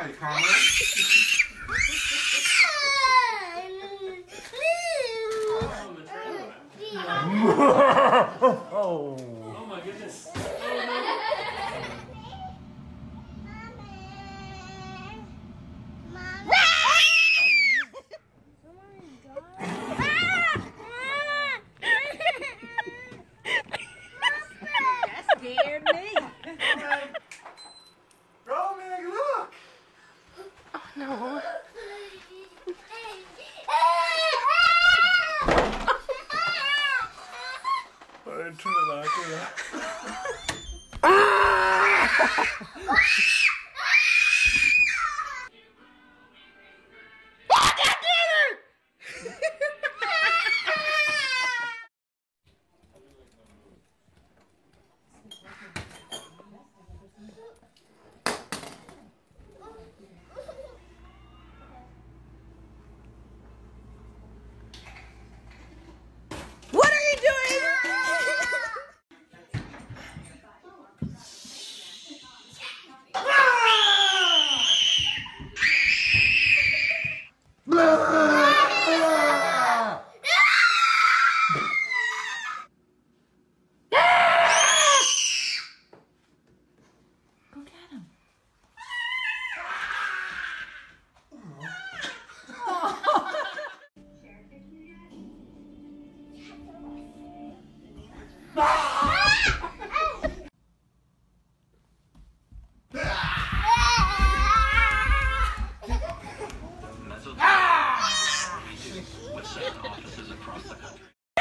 Hi, Connor. Oh. Oh my goodness. That scared me. Romig, look! Oh no. Alright, turn it off. Turn it off. What are you doing? Go get him. With 7 offices across the country.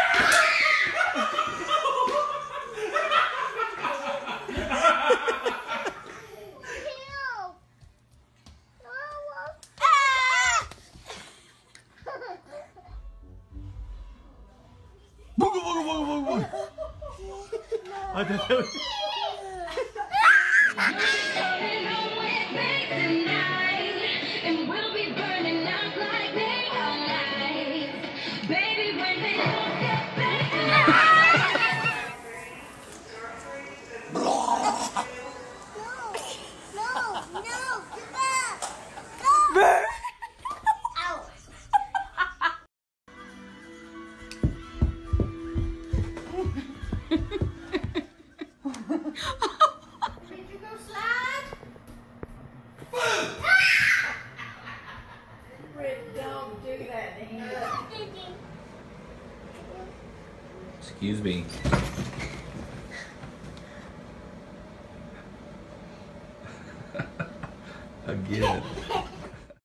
Booga booga booga booga booga. I thought that was... Don't do that to him. Excuse me. Again.